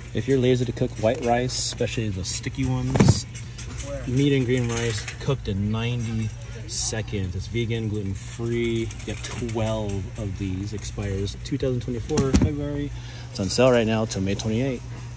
If you're lazy to cook white rice, especially the sticky ones, medium green rice cooked in 90 seconds. It's vegan, gluten-free. You get 12 of these. Expires 2024 February. It's on sale right now till May 28th.